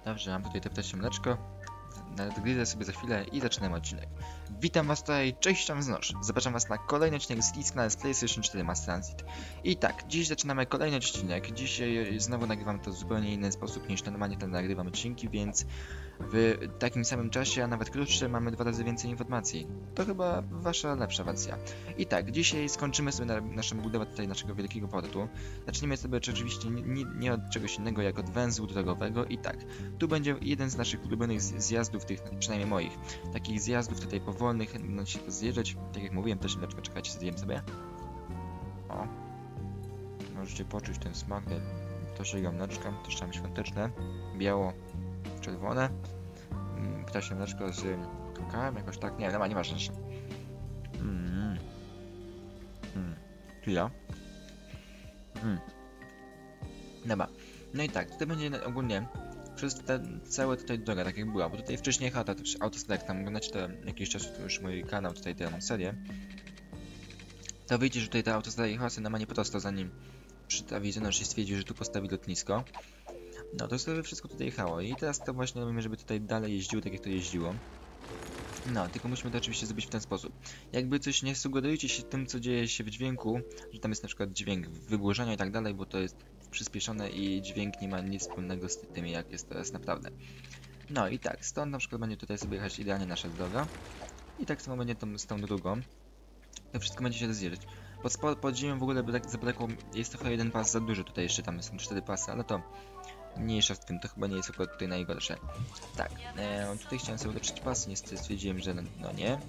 Dobrze, mam tutaj te ptasie mleczko. Nadgryzę sobie za chwilę i zaczynamy odcinek. Witam was tutaj, cześć tam znów. Zapraszam was na kolejny odcinek z Let's Play z PlayStation 4 Mass Transit. I tak, dziś zaczynamy kolejny odcinek. Dzisiaj znowu nagrywam to w zupełnie inny sposób niż normalnie tam nagrywam odcinki, więc w takim samym czasie, a nawet krótsze, mamy 2 razy więcej informacji. To chyba wasza lepsza wersja. I tak, dzisiaj skończymy sobie naszą budowę tutaj naszego wielkiego portu. Zaczniemy sobie oczywiście nie od czegoś innego, jak od węzłu drogowego. I tak, tu będzie jeden z naszych ulubionych zjazdów, tych przynajmniej moich, takich zjazdów tutaj powolnych, no się to zjeżdżać. Tak jak mówiłem, też mleczko, czekajcie, zjem sobie. O, możecie poczuć ten smak, to się mleczka, też tam świąteczne, biało-czerwone. Ptasie mleczko z kakałem, jakoś tak, nie wiem, nie masz jeszcze. Chwila. Dobra, no i tak, tutaj będzie ogólnie przez całe tutaj droga, tak jak była, bo tutaj wcześniej jechała autostrada, jak tam oglądacie to jakiś czas już mój kanał, tutaj tę serię, to wiecie, że tutaj ta autostrada jechała sobie normalnie prosto, zanim wicenorz się stwierdził, że tu postawi lotnisko. No to sobie wszystko tutaj jechało i teraz to właśnie robimy, żeby tutaj dalej jeździło tak jak to jeździło. No, tylko musimy to oczywiście zrobić w ten sposób. Jakby coś nie sugerujcie się tym, co dzieje się w dźwięku, że tam jest na przykład dźwięk wygłuszania i tak dalej, bo to jest przyspieszone i dźwięk nie ma nic wspólnego z tym, jak jest teraz naprawdę. No i tak, stąd na przykład będzie tutaj sobie jechać idealnie nasza droga. I tak samo będzie z tą drugą. To wszystko będzie się rozjeżdżać. Pod ziemią w ogóle zabrakło, jest trochę jeden pas za dużo, tutaj jeszcze tam są 4 pasy, ale to mniejsza w tym, to chyba nie jest akurat tutaj najgorsze. Tak, tutaj chciałem sobie ulepszyć pas, niestety stwierdziłem, że no nie.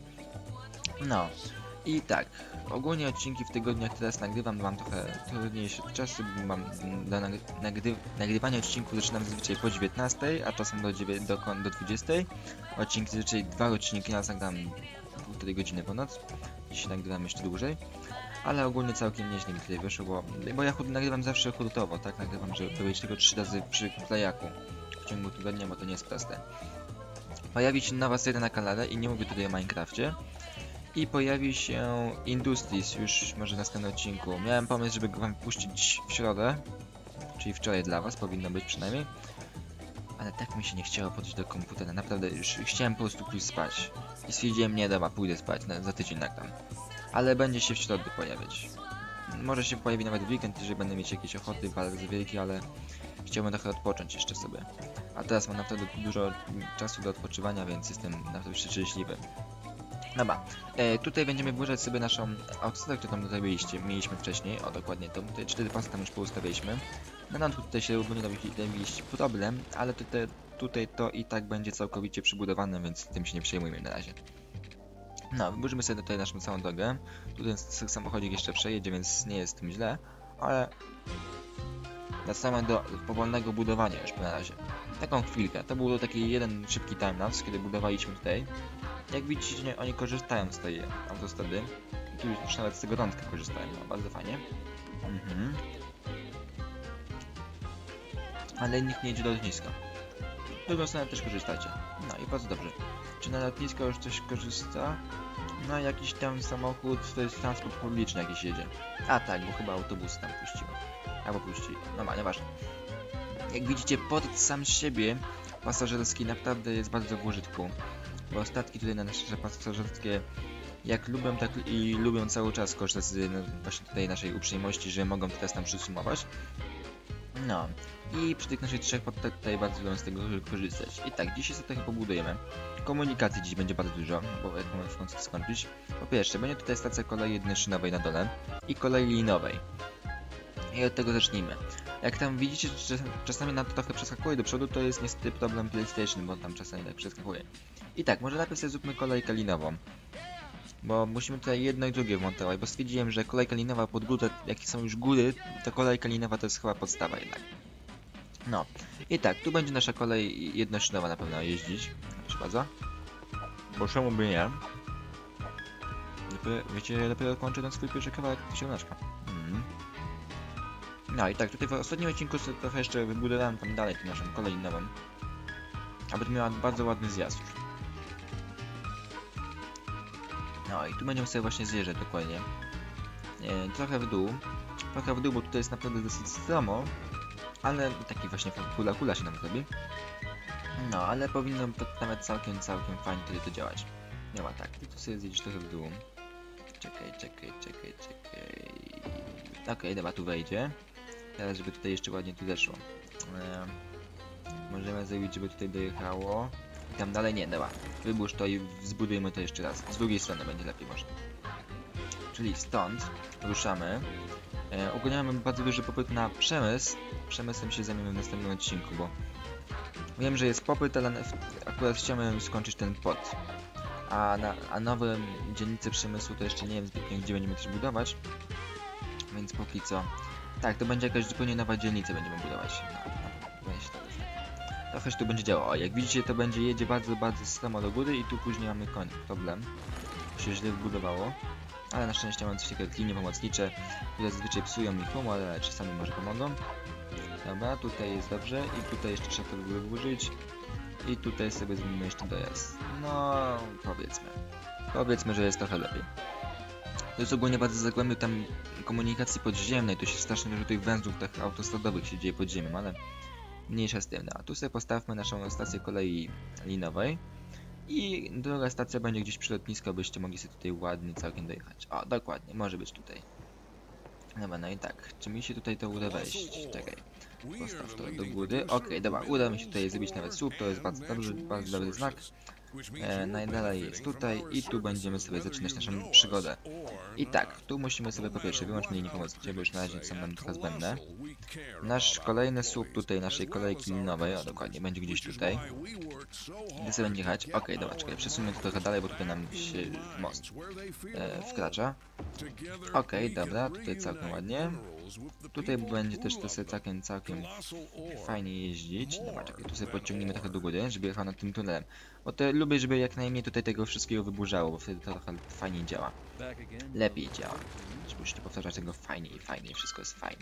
No, i tak, ogólnie odcinki w tygodniach teraz nagrywam, mam trochę trudniejsze czasy, mam do nagrywania odcinków zaczynam zazwyczaj po 19, a czasem do 20. Odcinki zazwyczaj 2 odcinki, ja nagram 1,5 godziny ponad, dzisiaj nagrywam jeszcze dłużej. Ale ogólnie całkiem nieźle mi tutaj wyszło, bo ja nagrywam zawsze hurtowo, tak? Nagrywam, żeby powiedzieć tylko 3 razy przy playaku w ciągu tygodnia, bo to nie jest proste. Pojawi się nowa seria na kanale i nie mówię tutaj o Minecrafcie. I pojawi się Industries już może w następnym odcinku. Miałem pomysł, żeby go wam puścić w środę, czyli wczoraj dla was, powinno być przynajmniej. Ale tak mi się nie chciało podejść do komputera, naprawdę już chciałem po prostu pójść spać. I stwierdziłem, nie dobra, pójdę spać, za tydzień nagram. Ale będzie się w środę pojawiać. Może się pojawi nawet w weekend, jeżeli będę mieć jakieś ochoty bardzo wielkie, ale chciałbym trochę odpocząć jeszcze sobie. A teraz mam naprawdę dużo czasu do odpoczywania, więc jestem naprawdę szczęśliwy. Dobra, tutaj będziemy włożyć sobie naszą autostradę, którą tutaj mieliśmy wcześniej. O, dokładnie to. Tutaj 4 pasy tam już poustawialiśmy. Na początku tutaj się nie robić problem, ale tutaj to i tak będzie całkowicie przybudowane, więc tym się nie przejmujmy na razie. No, wyburzymy sobie tutaj naszą całą drogę. Tutaj samochodzik jeszcze przejedzie, więc nie jest tym źle, ale wracamy do powolnego budowania już na razie. Taką chwilkę. To był taki jeden szybki timelapse, kiedy budowaliśmy tutaj. Jak widzicie, oni korzystają z tej autostrady. Tu już nawet z tego rądka korzystają, no, bardzo fajnie. Ale nikt nie jedzie do lotniska. W drugą stronę też korzystajcie. No i bardzo dobrze. Czy na lotnisko już coś korzysta? No jakiś tam samochód, to jest transport publiczny jakiś jedzie. A tak, bo chyba autobus tam puściły. Albo puścili. No ma, nieważne. Jak widzicie, port sam z siebie pasażerski naprawdę jest bardzo w użytku. Bo statki tutaj na nasze pasażerskie jak lubią, tak i lubią cały czas korzystać z właśnie tutaj naszej uprzejmości, że mogą teraz tam przysumować. No i przy tych naszych 3 portach tutaj bardzo lubią z tego korzystać. I tak, dzisiaj sobie trochę pobudujemy. Komunikacji dziś będzie bardzo dużo, bo jak mamy w końcu skończyć. Po pierwsze, będzie tutaj stacja kolei jednoszynowej na dole i kolei linowej. I od tego zacznijmy. Jak tam widzicie, że czasami nam to trochę przeskakuje do przodu, to jest niestety problem PlayStation, bo tam czasami tak przeskakuje. I tak, może najpierw sobie zróbmy kolejkę linową. Bo musimy tutaj jedno i drugie wmontować, bo stwierdziłem, że kolejka linowa pod górę, jak są już góry, to kolejka linowa to jest chyba podstawa jednak. No. I tak, tu będzie nasza kolej jednoszynowa na pewno jeździć. Proszę bardzo. Bo czemu by nie? Wiecie, dopiero kończę ten swój pierwszy kawałek ziemniaczka. No i tak, tutaj w ostatnim odcinku sobie trochę jeszcze wybudowałem tam dalej tę naszą kolej linową. Aby to miała bardzo ładny zjazd już. No i tu będziemy sobie właśnie zjeżdżać dokładnie. Trochę w dół, bo tutaj jest naprawdę dosyć stromo. Ale taki właśnie kula się nam robi. No, ale powinno to nawet całkiem fajnie tutaj to działać. Nie ma tak, ty tu sobie zjedziesz trochę w dół. Czekaj. Okej, dobra, tu wejdzie. Teraz, żeby tutaj jeszcze ładnie tu zeszło. Możemy zrobić, żeby tutaj dojechało. I tam dalej nie, dobra. Wybórz to i zbudujemy to jeszcze raz. Z drugiej strony będzie lepiej może. Czyli stąd ruszamy. Ogólnie mamy bardzo duży popyt na przemysł. Przemysłem się zajmiemy w następnym odcinku, bo wiem, że jest popyt, ale akurat chciałem skończyć ten pod. A nowe dzielnice przemysłu to jeszcze nie wiem zbytnio, gdzie będziemy też budować. Więc póki co... Tak, to będzie jakaś zupełnie nowa dzielnica będziemy budować. Trochę się tu będzie działo. O, jak widzicie, to będzie jedzie bardzo stromo do góry i tu później mamy problem. To się źle wbudowało. Ale na szczęście mamy coś takiego jak linie pomocnicze, które zazwyczaj psują mi humor, ale czasami może pomogą. Dobra, tutaj jest dobrze i tutaj jeszcze trzeba to wydłużyć. I tutaj sobie zrobimy jeszcze dojazd. No, powiedzmy, że jest trochę lepiej. To jest ogólnie bardzo zagłębił tam komunikacji podziemnej, tu się strasznie dużo tych węzłów tak autostradowych się dzieje pod ziemią, ale mniejsza z tym. No, a tu sobie postawmy naszą stację kolei linowej. I druga stacja będzie gdzieś przy lotnisku, abyście mogli sobie tutaj ładnie całkiem dojechać. O, dokładnie, może być tutaj. Dobra, no i tak, czy mi się tutaj to uda wejść? Czekaj, postaw to do góry. Okej, dobra, uda mi się tutaj zrobić nawet słup, to jest bardzo dobry znak. Najdalej jest tutaj i tu będziemy sobie zaczynać naszą przygodę. I tak, tu musimy sobie po pierwsze wyłączyć linii pomocnicze, bo już na razie są nam trochę zbędne. Nasz kolejny słup tutaj naszej kolejki linowej, o dokładnie, będzie gdzieś tutaj. Gdy sobie będzie jechać, okej, dobra, czekaj, przesunę to trochę dalej, bo tutaj nam się most wkracza. Okej, dobra, tutaj całkiem ładnie. Tutaj będzie też to sobie całkiem fajnie jeździć. Dobra, czekaj, tu sobie podciągniemy trochę do góry, żeby jechał nad tym tunelem. Bo to lubię, żeby jak najmniej tutaj tego wszystkiego wyburzało, bo wtedy to trochę fajniej działa. Lepiej działa. Żeby już nie powtarzać tego fajniej, wszystko jest fajnie.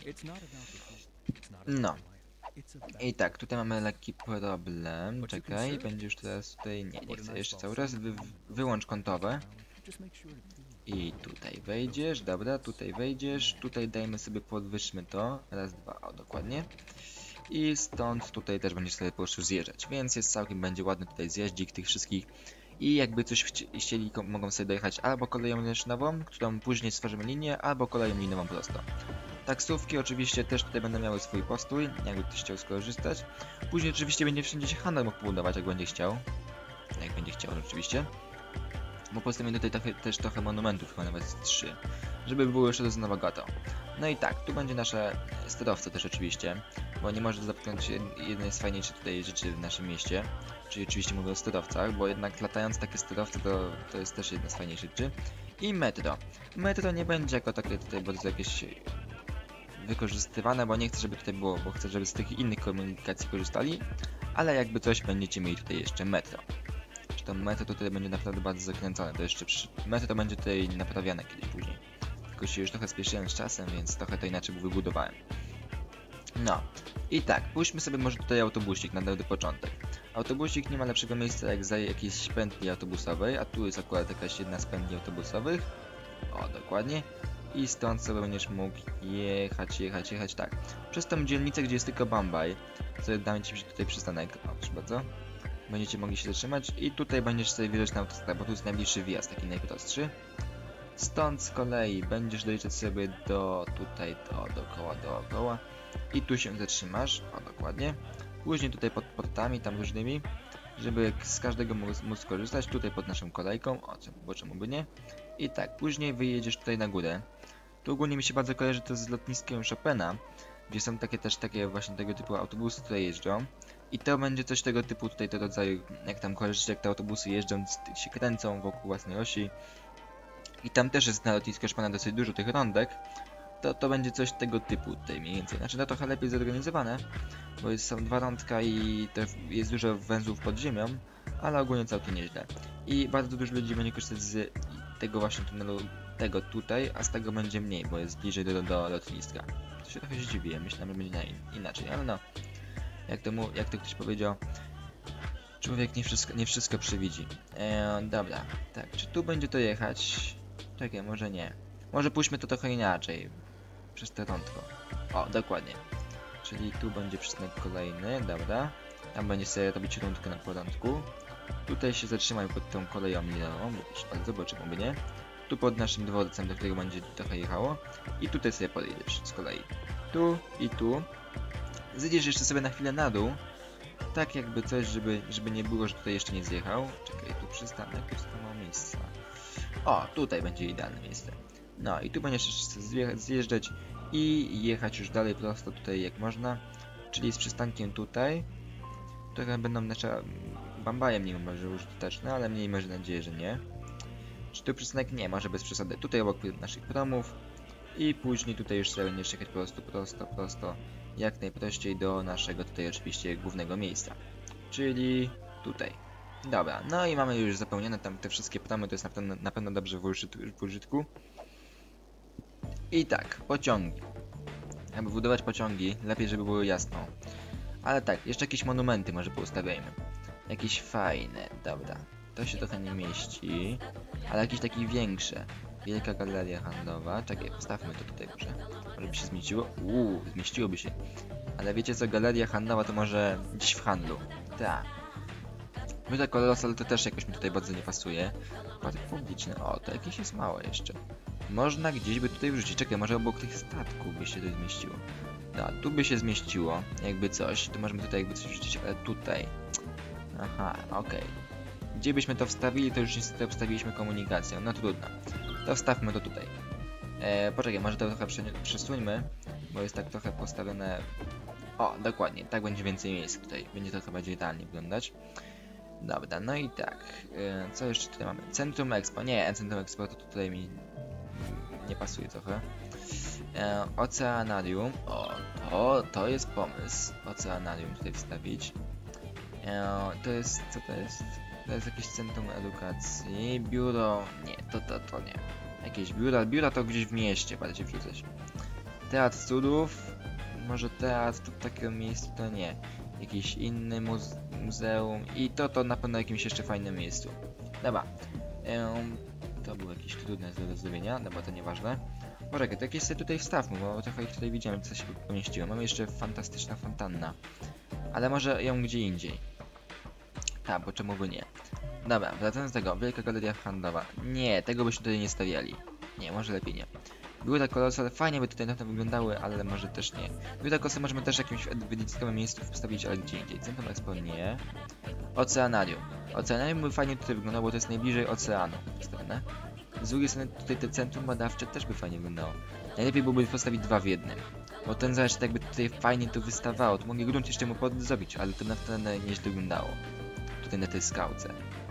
No. I tak, tutaj mamy lekki problem. Czekaj, będzie już teraz tutaj... Nie chcę jeszcze cały raz. Wyłącz kątowe. I tutaj wejdziesz, dobra, tutaj wejdziesz. Tutaj dajmy sobie, podwyższmy to. Raz, dwa, o dokładnie. I stąd tutaj też będziesz sobie po prostu zjeżdżać. Więc jest całkiem będzie ładny tutaj zjeździk tych wszystkich. I jakby coś chcieli, mogą sobie dojechać albo koleją linową, którą później stworzymy linię, albo koleją linową prosto. Taksówki oczywiście też tutaj będą miały swój postój, jakby ktoś chciał skorzystać. Później oczywiście będzie wszędzie się handel mógł budować, jak będzie chciał. Jak będzie chciał oczywiście. Bo postawimy tutaj też trochę monumentów, chyba nawet 3. Żeby było jeszcze do Nowogotto. No i tak, tu będzie nasze sterowce też oczywiście. Bo nie może zapomnieć jednej z fajniejszych tutaj rzeczy w naszym mieście. Czyli oczywiście mówię o sterowcach, bo jednak latając takie sterowce to jest też jedna z fajniejszych rzeczy. I metro. Metro nie będzie jako takie tutaj bardzo jakieś wykorzystywane, bo nie chcę, żeby tutaj było, bo chcę, żeby z tych innych komunikacji korzystali. Ale jakby coś, będziecie mieli tutaj jeszcze metro. To metro tutaj będzie naprawdę bardzo zakręcone, to jeszcze metro będzie tutaj naprawiane kiedyś później. Tylko się już trochę spieszyłem z czasem, więc trochę to inaczej wybudowałem. No, i tak, pójdźmy sobie może tutaj autobusik na dobry początek. Autobusik nie ma lepszego miejsca jak za jakiejś pętli autobusowej, a tu jest akurat jakaś jedna z pętli autobusowych. O, dokładnie. I stąd sobie będziesz mógł jechać, tak. Przez tą dzielnicę, gdzie jest tylko Bombay, sobie dam ci tutaj przystanek, o, proszę bardzo. Będziecie mogli się zatrzymać i tutaj będziesz sobie wjeżdżać na autostradę, bo tu jest najbliższy wjazd, taki najprostszy. Stąd z kolei będziesz dojeżdżać sobie dookoła i tu się zatrzymasz, o dokładnie. Później tutaj pod portami tam różnymi, żeby z każdego móc skorzystać, tutaj pod naszą kolejką, bo czemu by nie. I tak, później wyjedziesz tutaj na górę. Tu ogólnie mi się bardzo kojarzy to z lotniskiem Chopina, gdzie są takie właśnie tego typu autobusy, które jeżdżą. I to będzie coś tego typu tutaj do rodzaju, jak tam kojarzycie, jak te autobusy jeżdżą, się kręcą wokół własnej osi. I tam też jest na lotnisku Chopina dosyć dużo tych rądek. To będzie coś tego typu tutaj mniej więcej. Znaczy to trochę lepiej zorganizowane, bo są 2 rądka i jest dużo węzłów pod ziemią, ale ogólnie całkiem nieźle. I bardzo dużo ludzi będzie korzystać z tego właśnie tunelu, tego tutaj, a z tego będzie mniej, bo jest bliżej do lotniska. To się trochę zdziwiłem, myślałem, że będzie inaczej, ale no. Jak to ktoś powiedział, człowiek nie wszystko przewidzi. Dobra, tak, czy tu będzie to jechać? Czekaj, może nie. Może pójdźmy to trochę inaczej. Przez to rądko. O, dokładnie. Czyli tu będzie przystanek kolejny, dobra. Tam będzie sobie robić rundkę na porządku. Tutaj się zatrzymaj pod tą koleją linową, bardzo, bo czemu by nie. Tu pod naszym dworcem, do którego będzie trochę jechało. I tutaj sobie podjedziesz z kolei. Tu i tu. Zjedziesz jeszcze sobie na chwilę na dół. Tak jakby coś, żeby nie było, że tutaj jeszcze nie zjechał. Czekaj, tu przystanek, tu jest to mało miejsca. O, tutaj będzie idealne miejsce. No i tu będziesz jeszcze zjeżdżać i jechać już dalej prosto tutaj jak można. Czyli z przystankiem tutaj. Trochę będą nasze bambajem nie może użyteczne, ale miejmy nadzieję, że nie. Czy tu przystanek? Nie, może bez przesady. Tutaj obok naszych promów. I później tutaj już sobie będziesz jechać po prostu prosto. Jak najprościej do naszego tutaj oczywiście głównego miejsca. Czyli tutaj. Dobra, no i mamy już zapełnione tam te wszystkie promy, to jest na pewno dobrze w użytku. I tak, pociągi. Aby budować pociągi, lepiej żeby było jasno. Ale tak, jeszcze jakieś monumenty może poustawiajmy. Jakieś fajne, dobra. To się trochę nie mieści, ale jakieś takie większe. Wielka galeria handlowa. Czekaj, postawmy to tutaj może. Może by się zmieściło? Zmieściłoby się. Ale wiecie co, galeria handlowa to może gdzieś w handlu. Tak. Wielka kolosal to też jakoś mi tutaj bardzo nie pasuje. Park publiczny, o, to jakieś jest małe jeszcze. Można gdzieś by tutaj wrzucić. Czekaj, może obok tych statków by się to zmieściło. No, tu by się zmieściło, jakby coś. To możemy tutaj jakby coś wrzucić, ale tutaj. Aha, okej. Gdzie byśmy to wstawili, to już niestety wstawiliśmy komunikację. No trudno. To wstawmy to tutaj. Poczekaj, może to trochę przesuńmy, bo jest tak trochę postawione... O, dokładnie, tak będzie więcej miejsca tutaj. Będzie to chyba idealnie wyglądać. Dobra, no i tak. Co jeszcze tutaj mamy? Centrum Expo. Nie, Centrum Expo to tutaj mi nie pasuje trochę. Oceanarium. O, to jest pomysł. Oceanarium tutaj wstawić. To jest... co to jest? To jest jakieś centrum edukacji. Biuro... Nie, to nie. Jakieś biura to gdzieś w mieście bardziej wrzucać. Teatr cudów. Może teatr to w takim miejscu to nie. Jakiś inny muzeum. I to na pewno jakimś jeszcze fajnym miejscu. Dobra. To było jakieś trudne do zrobienia. Dobra, to nieważne. Poczekaj, to jakieś sobie tutaj wstawmy, bo trochę ich tutaj widziałem, co się pomieściło. Mamy jeszcze fantastyczna fontanna. Ale może ją gdzie indziej. Tak, bo czemu by nie. Dobra, wracając do tego, wielka galeria handlowa. Nie, tego byśmy tutaj nie stawiali. Nie, może lepiej nie. Były tak kolosy, fajnie by tutaj na to wyglądały, ale może też nie. Były tak kolosy możemy też w jakimś wyjątkowym miejscu postawić, ale gdzie indziej. Centrum Expo nie. Oceanarium. Oceanarium by fajnie tutaj wyglądało, bo to jest najbliżej oceanu postawione. Z drugiej strony tutaj te centrum badawcze też by fajnie wyglądało. Najlepiej byłoby postawić dwa w jednym. Bo ten zresztą jakby tutaj fajnie to wystawało, to mogli grunt jeszcze mu zrobić, ale to na wtedy nieźle wyglądało. Tutaj na tej skałce.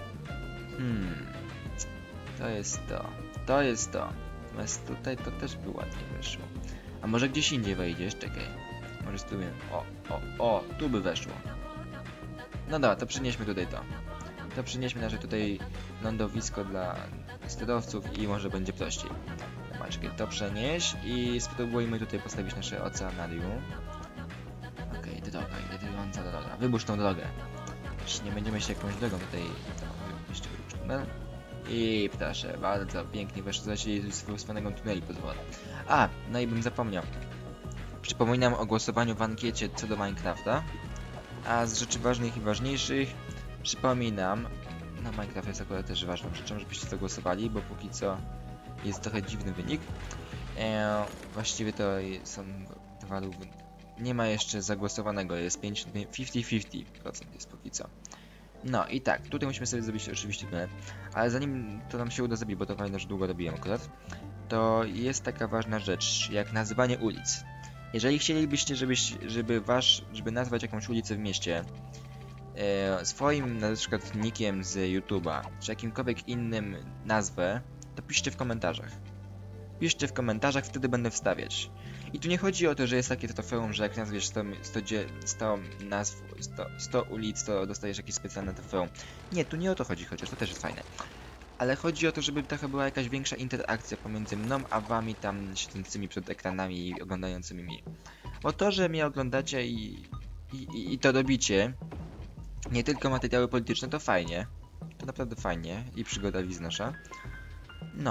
To jest to. To jest to. Natomiast tutaj to też by ładnie weszło. A może gdzieś indziej wejdziesz? Czekaj. Może spróbujemy. O, tu by weszło. No dobra, to przynieśmy tutaj to. To przynieśmy nasze tutaj lądowisko dla sterowców i może będzie prościej. Dobra, czekaj, to przenieś i spróbujmy tutaj postawić nasze oceanarium. Okej, droga, idę droga. Wybórz tą drogę. Już nie będziemy się jakąś drogą tutaj... Jeszcze wybórz tunel. I proszę, bardzo pięknie weszło z swoją tuneli pod wodą. A, no i bym zapomniał. Przypominam o głosowaniu w ankiecie co do Minecrafta. A z rzeczy ważnych i ważniejszych przypominam, no Minecraft jest akurat też ważną rzeczą, żebyście zagłosowali, bo póki co jest trochę dziwny wynik. Właściwie to są dwa lub... Nie ma jeszcze zagłosowanego, jest 50-50% jest póki co. No i tak, tutaj musimy sobie zrobić oczywiście tunel, ale zanim to nam się uda zrobić, bo to fajnie, że długo robiłem akurat, to jest taka ważna rzecz, jak nazywanie ulic. Jeżeli chcielibyście, żeby nazwać jakąś ulicę w mieście swoim na przykład nickiem z YouTube'a, czy jakimkolwiek innym nazwę, to piszcie w komentarzach. Piszcie w komentarzach, wtedy będę wstawiać. I tu nie chodzi o to, że jest takie trofeum, że jak nazwiesz 100 nazw, 100 ulic, to dostajesz jakieś specjalne trofeum. Nie, tu nie o to chodzi, chociaż to też jest fajne. Ale chodzi o to, żeby trochę była jakaś większa interakcja pomiędzy mną a wami tam siedzącymi przed ekranami i oglądającymi mnie. Bo to, że mnie oglądacie i to robicie, nie tylko materiały polityczne, to fajnie. To naprawdę fajnie i przygoda wiznosza. No,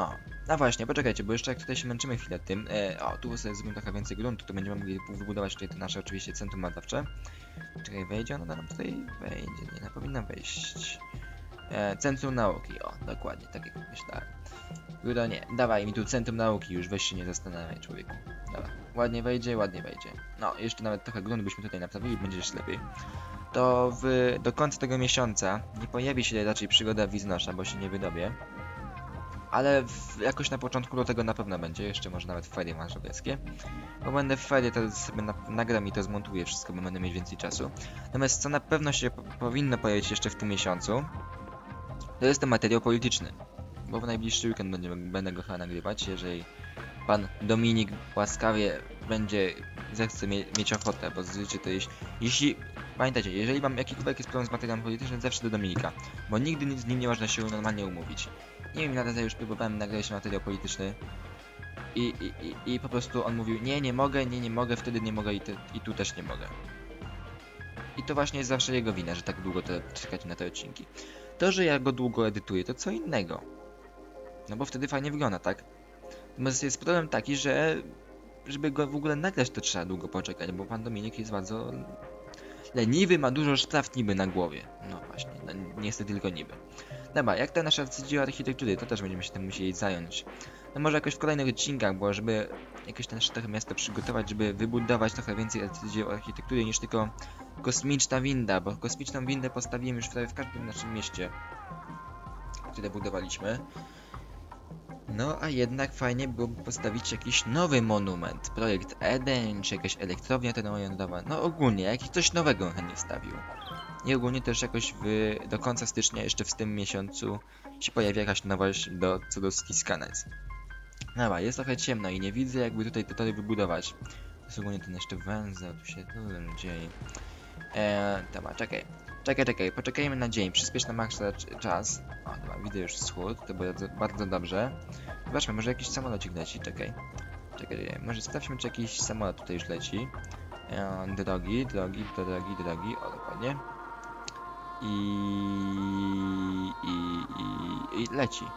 No właśnie, poczekajcie, bo jeszcze jak tutaj się męczymy chwilę tym, o, tu sobie zrobimy trochę więcej gruntu, to będziemy mogli wybudować tutaj te nasze oczywiście centrum badawcze. Czekaj, wejdzie ono nam tutaj? Wejdzie, nie powinno wejść. Centrum nauki, o, dokładnie, tak jak myślałem. Góra nie, dawaj mi tu centrum nauki, już weź się nie zastanawiaj, człowieku. Dobra, ładnie wejdzie, ładnie wejdzie. No, jeszcze nawet trochę gruntu byśmy tutaj naprawili, będzie jeszcze lepiej. To do końca tego miesiąca nie pojawi się raczej przygoda Wiznosza, bo się nie wydobię. Ale jakoś na początku do tego na pewno będzie, jeszcze może nawet w ferie marzowskie. Bo będę w ferie, to sobie nagram i to zmontuję wszystko, bo będę mieć więcej czasu. Natomiast co na pewno się powinno pojawić jeszcze w tym miesiącu, to jest ten materiał polityczny. Bo w najbliższy weekend będę go chyba nagrywać, jeżeli pan Dominik łaskawie zechce mieć ochotę, bo zazwyczaj to jeśli pamiętajcie, jeżeli mam jakikolwiek jest problem z materiałem politycznym, zawsze do Dominika, bo nigdy z nim nie można się normalnie umówić. Nie wiem, na razie już próbowałem nagrać materiał polityczny i po prostu on mówił nie mogę, wtedy nie mogę i tu też nie mogę. I to właśnie jest zawsze jego wina, że tak długo czekać na te odcinki. To, że ja go długo edytuję, to co innego. No bo wtedy fajnie wygląda, tak? Natomiast jest problem taki, że żeby go w ogóle nagrać, to trzeba długo poczekać, bo pan Dominik jest bardzo leniwy, ma dużo sztaft niby na głowie. No właśnie, no, niestety tylko niby. Dobra, jak ta nasza dzieło architektury, to też będziemy się tym musieli zająć. No może jakoś w kolejnych odcinkach, bo żeby jakieś nasze miasto przygotować, żeby wybudować trochę więcej dzieł architektury niż tylko kosmiczna winda, bo kosmiczną windę postawiłem już prawie w każdym naszym mieście, które budowaliśmy. No a jednak fajnie byłoby postawić jakiś nowy monument, projekt Eden, czy jakaś elektrownia termojądrowa, no ogólnie, jakiś coś nowego chętnie wstawił. I ogólnie też jakoś do końca stycznia, jeszcze w tym miesiącu, się pojawi jakaś nowość co do Skiscanec. Dobra, jest trochę ciemno i nie widzę jakby tutaj te tory wybudować. To jest ogólnie ten jeszcze węzeł, tu się dużo dzieje. Dobra, czekaj, poczekajmy na dzień, przyspiesz na maksa czas. O, dobra, widzę już wschód, to bardzo dobrze. Zobaczmy, może jakiś samolocik leci, czekaj, może sprawdźmy, czy jakiś samolot tutaj już leci. Drogi, o dokładnie. I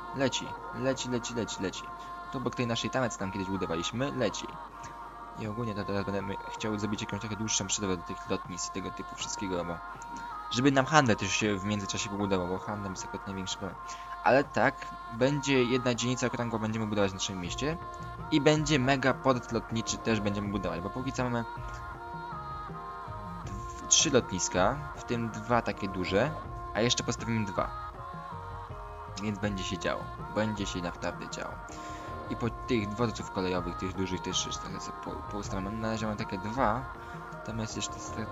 leci. To obok tej naszej tamy, co tam kiedyś budowaliśmy, leci. I ogólnie to teraz będę chciał zrobić jakąś trochę dłuższą przerwę do tych lotnisk i tego typu wszystkiego, bo żeby nam handel też się w międzyczasie pobudował, bo handel jest akurat największy problem. Ale tak, będzie jedna dzielnica okręgowa, będziemy budować w naszym mieście i będzie mega port lotniczy też będziemy budować, bo póki co mamy 3 lotniska, w tym 2 takie duże, a jeszcze postawimy 2. Więc będzie się działo, będzie się naprawdę działo. I po tych dworców kolejowych, tych dużych też trochę sobie poustawiamy. Na razie mam takie 2, natomiast jeszcze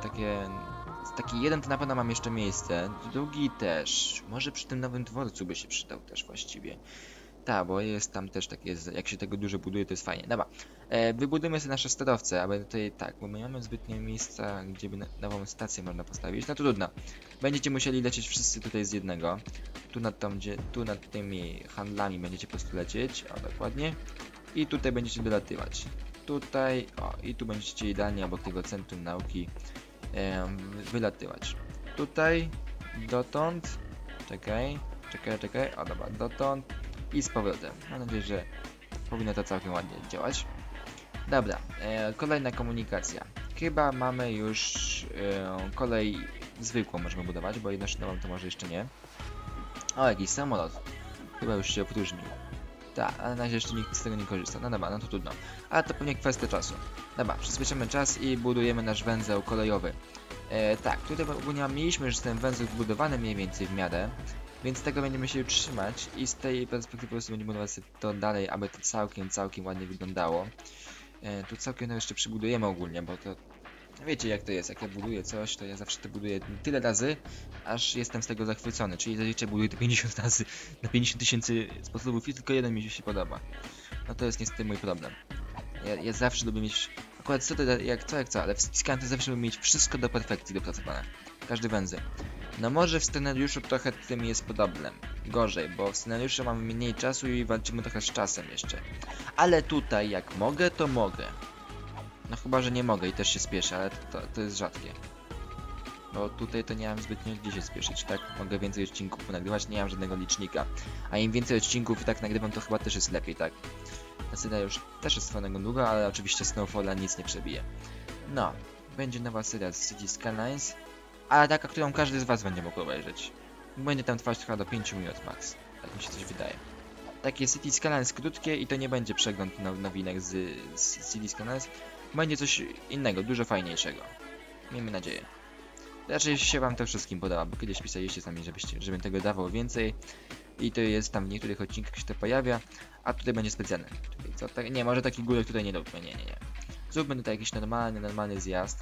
taki jeden to na pewno mam jeszcze miejsce, drugi też. Może przy tym nowym dworcu by się przydał też właściwie. Tak, bo jest tam też takie, jak się tego dużo buduje, to jest fajnie. Dobra, wybudujemy sobie nasze sterowce, aby tutaj tak, bo my mamy zbytnie miejsca, gdzie by nową stację można postawić. No to trudno. Będziecie musieli lecieć wszyscy tutaj z jednego. Tu nad tymi handlami będziecie po prostu lecieć, o dokładnie. I tutaj będziecie dolatywać. Tutaj, o i tu będziecie idealnie obok tego centrum nauki wylatywać. Tutaj, dotąd, czekaj, o dobra, dotąd i z powrotem. Mam nadzieję, że powinno to całkiem ładnie działać. Dobra, kolejna komunikacja. Chyba mamy już kolej zwykłą możemy budować, bo jednoszynową to może jeszcze nie. O, jakiś samolot. Chyba już się opróżnił. Tak, ale na razie jeszcze nikt z tego nie korzysta. No dobra, no to trudno. Ale to pewnie kwestia czasu. Dobra, przyspieszymy czas i budujemy nasz węzeł kolejowy. Tak, tutaj ogólnie mieliśmy już ten węzeł zbudowany mniej więcej w miarę. Więc tego będziemy się trzymać i z tej perspektywy po prostu będziemy budować sobie to dalej, aby to całkiem ładnie wyglądało. Tu całkiem jeszcze przybudujemy ogólnie, bo to... Wiecie jak to jest, jak ja buduję coś, to ja zawsze to buduję tyle razy, aż jestem z tego zachwycony. Czyli zazwyczaj buduję to 50 razy na 50 000 sposobów i tylko jeden mi się podoba. No to jest niestety mój problem. Ja zawsze lubię mieć... Akurat co, ale w Skiscancu zawsze lubię mieć wszystko do perfekcji dopracowane. Każdy węzeł. No może w scenariuszu trochę tym jest problem. Gorzej, bo w scenariuszu mamy mniej czasu i walczymy trochę z czasem jeszcze. Ale tutaj jak mogę, to mogę. No chyba, że nie mogę i też się spieszę, ale to jest rzadkie. Bo tutaj to nie mam zbytnio gdzie się spieszyć, tak? Mogę więcej odcinków nagrywać, nie mam żadnego licznika. A im więcej odcinków i tak nagrywam, to chyba też jest lepiej, tak? Ta seria już też jest swoją długa, ale oczywiście Snowfalla nic nie przebije. No, będzie nowa seria z City Skylines, ale taka, którą każdy z was będzie mógł obejrzeć. Będzie tam trwać chyba do 5 minut max, tak mi się coś wydaje. Takie City Skylines krótkie i to nie będzie przegląd nowinek z City Skylines. Będzie coś innego, dużo fajniejszego. Miejmy nadzieję. Raczej się wam to wszystkim podoba, bo kiedyś pisaliście sami, żebym tego dawał więcej. I to jest tam w niektórych odcinkach się to pojawia, a tutaj będzie specjalne. Tutaj co, tak, nie, może taki górek tutaj nie róbmy, nie. Zróbmy tutaj jakiś normalny zjazd.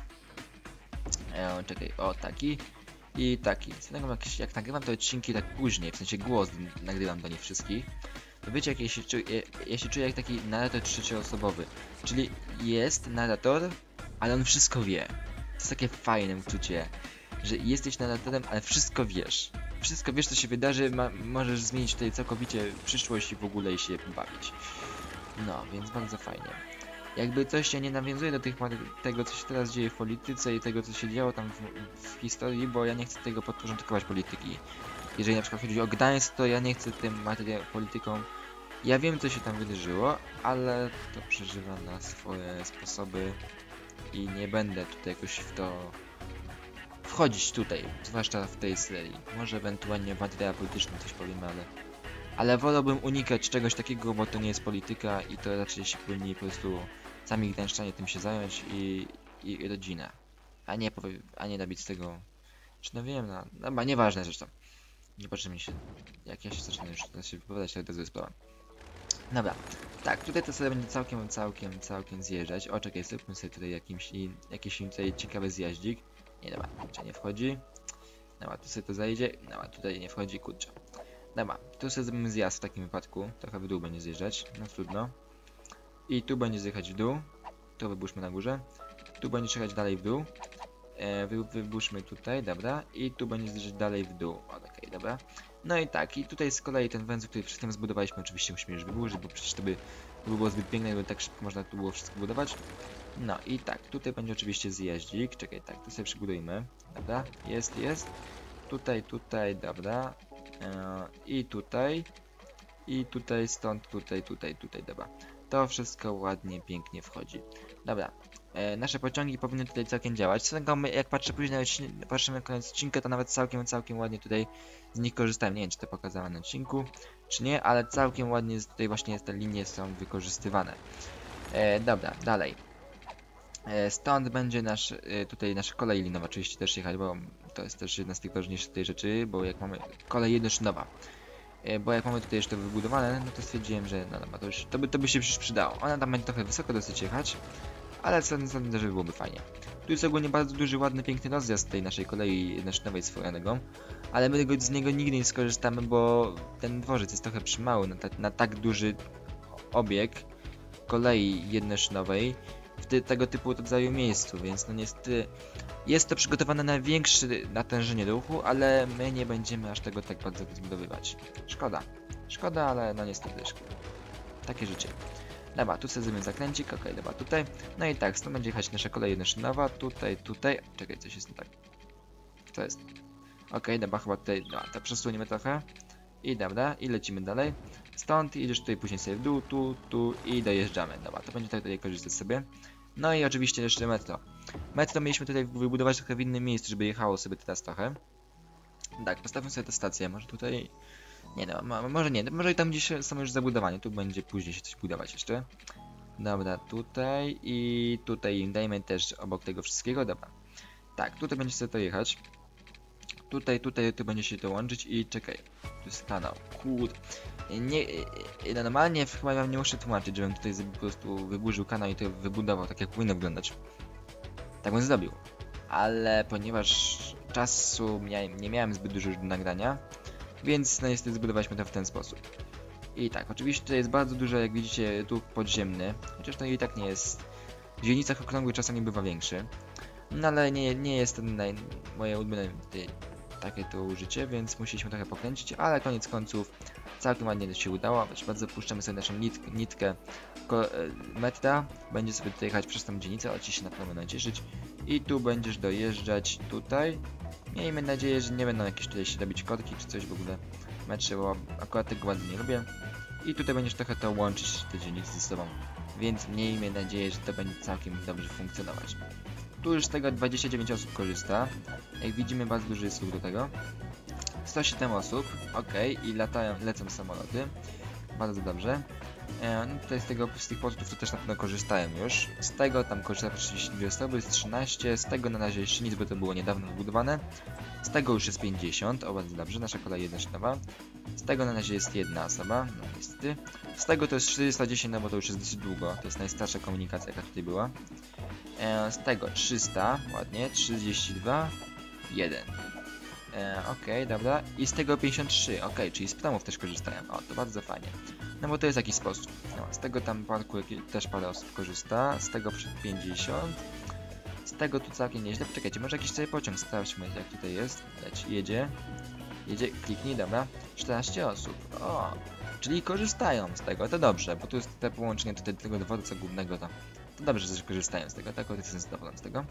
Czekaj, o taki. I taki. Jak nagrywam te odcinki tak później, w sensie głos nagrywam do nich wszystkich, to wiecie, jak ja się czuję jak taki narrator trzecioosobowy. Czyli jest narrator, ale on wszystko wie. To jest takie fajne uczucie, że jesteś narratorem, ale wszystko wiesz. Wszystko wiesz, co się wydarzy, możesz zmienić tutaj całkowicie przyszłość i w ogóle się bawić. No, więc bardzo fajnie. Jakby coś się nie nawiązuje do tego, co się teraz dzieje w polityce i tego, co się działo tam w historii, bo ja nie chcę tego podporządkować polityki. Jeżeli na przykład chodzi o Gdańsk, to ja nie chcę tym polityką. Ja wiem, co się tam wydarzyło, ale to przeżywam na swoje sposoby i nie będę tutaj jakoś w to wchodzić tutaj, zwłaszcza w tej serii. Może ewentualnie w materiale politycznym coś powiemy, ale wolałbym unikać czegoś takiego, bo to nie jest polityka i to raczej się powinni po prostu sami gdańszczanie tym się zająć i rodzina, a nie robić z tego, czy no wiem, no nieważne zresztą. Nie patrzę mi się, jak ja się zacznę już się wypowiadać, ale to jest sprawa. Dobra, tak, tutaj to sobie będzie całkiem zjeżdżać. O, czekaj, zróbmy sobie tutaj jakiś tutaj ciekawy zjaździk. Nie, dobra, czy nie wchodzi. Dobra, tu sobie to zajdzie. Dobra, tutaj nie wchodzi, kurczę. Dobra, tu sobie zrobimy zjazd w takim wypadku. Trochę w dół będzie zjeżdżać, no trudno. I tu będzie zjechać w dół. To wybuszmy na górze. Tu będzie zjechać dalej w dół. Wybuszmy tutaj, dobra. I tu będzie zjeżdżać dalej w dół. O, okej, dobra. No i tak, i tutaj z kolei ten węzeł, który przedtem zbudowaliśmy, oczywiście musimy już wyburzyć, bo przecież to by było zbyt piękne, gdyby tak szybko można tu było wszystko budować. No i tak, tutaj będzie oczywiście zjeździk. Czekaj, tak, tu sobie przybudujmy. Dobra, jest. Tutaj, dobra. I tutaj, stąd, tutaj, dobra. To wszystko ładnie, pięknie wchodzi. Dobra, nasze pociągi powinny tutaj całkiem działać. Jak patrzę później patrzymy na koniec odcinka, to nawet całkiem ładnie tutaj z nich korzystałem. Nie wiem, czy to pokazałem na odcinku, czy nie, ale całkiem ładnie tutaj właśnie te linie są wykorzystywane. Dobra, dalej. Stąd będzie tutaj nasza kolej linowa oczywiście też jechać, bo to jest też jedna z tych ważniejszych tej rzeczy, bo jak mamy kolej jednoszynowa. Bo jak mamy tutaj jeszcze wybudowane, no to stwierdziłem, że no dobra, to by się przecież przydało. Ona tam będzie trochę wysoko dosyć jechać, ale sądzę, że byłoby fajnie. Tu jest ogólnie bardzo duży, ładny, piękny rozjazd tej naszej kolei jednoszynowej swojonego, ale my z niego nigdy nie skorzystamy, bo ten dworzec jest trochę przymały na tak duży obieg kolei jednoszynowej w tego typu rodzaju miejscu, więc no niestety jest to przygotowane na większe natężenie ruchu, ale my nie będziemy aż tego tak bardzo zbudowywać. Szkoda, ale no niestety szkoda. Takie życie. Dobra, tu sobie zrobimy zakręcik, okej, dobra, tutaj. No i tak, stąd będzie jechać nasza kolej jednoszynowa, tutaj. Czekaj, coś jest nie tak. Co jest? Okej, dobra, chyba tutaj, no, to przesuniemy trochę. I dobra, i lecimy dalej. Stąd idziesz tutaj później sobie w dół, tu i dojeżdżamy. Dobra, to będzie tutaj korzystać sobie. No i oczywiście jeszcze metro. Metro mieliśmy tutaj wybudować trochę w innym miejscu, żeby jechało sobie teraz trochę. Tak, postawmy sobie tę stację, może tutaj... Nie no, może nie, może i tam gdzieś są już zabudowanie, tu będzie później się coś budować jeszcze. Dobra, tutaj i tutaj dajmy też obok tego wszystkiego, dobra. Tak, tutaj będzie sobie to jechać. Tu będzie się to łączyć i czekaj, tu jest kanał, kurde. Normalnie chyba wam nie muszę tłumaczyć, żebym tutaj po prostu wyburzył kanał i to wybudował tak jak powinno wyglądać. Tak bym zrobił. Ale ponieważ czasu nie miałem zbyt dużo do nagrania, więc no niestety zbudowaliśmy to w ten sposób. I tak, oczywiście to jest bardzo dużo, jak widzicie, tu podziemny, chociaż to i tak nie jest. W dzielnicach okrągłych czasami bywa większy. No ale nie jest to moje ulubione takie to użycie, więc musieliśmy trochę pokręcić, ale koniec końców całkiem ładnie się udało. Bardzo puszczamy sobie naszą nitkę metra, będzie sobie tutaj jechać przez tą dzielnicę, ale ci się na pewno nacieszyć. I tu będziesz dojeżdżać tutaj. Miejmy nadzieję, że nie będą jakieś tutaj się robić korki czy coś w ogóle. Mecze, bo akurat tego ładnie nie lubię. I tutaj będziesz trochę to łączyć, te dzielnice ze sobą. Więc miejmy nadzieję, że to będzie całkiem dobrze funkcjonować. Tu już z tego 29 osób korzysta. Jak widzimy, bardzo duży jest ruch do tego. 107 osób, ok, i lecą samoloty. Bardzo dobrze. No tutaj z tych portów to też na pewno korzystają już. Z tego tam korzysta 32 osoby, jest 13. Z tego na razie jeszcze nic, bo to było niedawno wybudowane. Z tego już jest 50, o bardzo dobrze, nasza kolej jednosznowa. Z tego na razie jest jedna osoba, no niestety. Z tego to jest 410, no bo to już jest dosyć długo. To jest najstarsza komunikacja, jaka tutaj była. Z tego 300, ładnie, 32, 1. Okej, dobra. I z tego 53, okej, czyli z promów też korzystają. O, to bardzo fajnie. No bo to jest jakiś sposób. No, z tego tam parku też parę osób korzysta. Z tego przed 50. Z tego tu całkiem nieźle. Poczekajcie, może jakiś sobie pociąg sprawdźmy, jak tutaj jest. Jedzie. Jedzie, kliknij, dobra. 14 osób. O, czyli korzystają z tego, to dobrze, bo tu jest te połączenie do tego dworca głównego, to dobrze, że korzystają z tego, tak? O, jestem zadowolony z tego.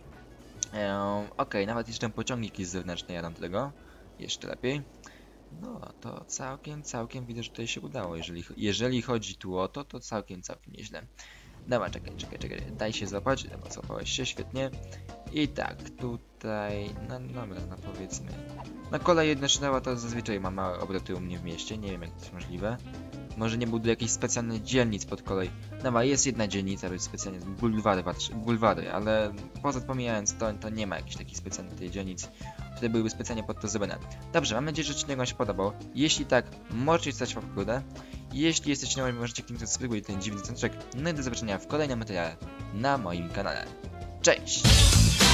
Okej, nawet jeszcze pociągi jakieś zewnętrzne jadą do tego. Jeszcze lepiej. No, to całkiem widzę, że tutaj się udało. Jeżeli chodzi tu o to, to całkiem nieźle. Dobra, czekaj. Daj się złapać. Dobra, złapałeś się, świetnie. I tak, tutaj... No dobra, no powiedzmy... Na kolej jednoszynęła to zazwyczaj ma małe obroty u mnie w mieście. Nie wiem, jak to jest możliwe. Może nie buduję jakichś specjalnych dzielnic pod kolej. Dobra, jest jedna dzielnica, być specjalnie bulwary, ale poza pomijając to nie ma jakichś takich specjalnych tej dzielnic, które byłyby specjalnie pod to zrobione. Dobrze, mam nadzieję, że odcinek wam się podobał. Jeśli tak, możecie stać w górę. Jeśli jesteście nowi, możecie kliknąć subskrybuj ten dziwny dzwoneczek. No i do zobaczenia w kolejnym materiale na moim kanale. Cześć!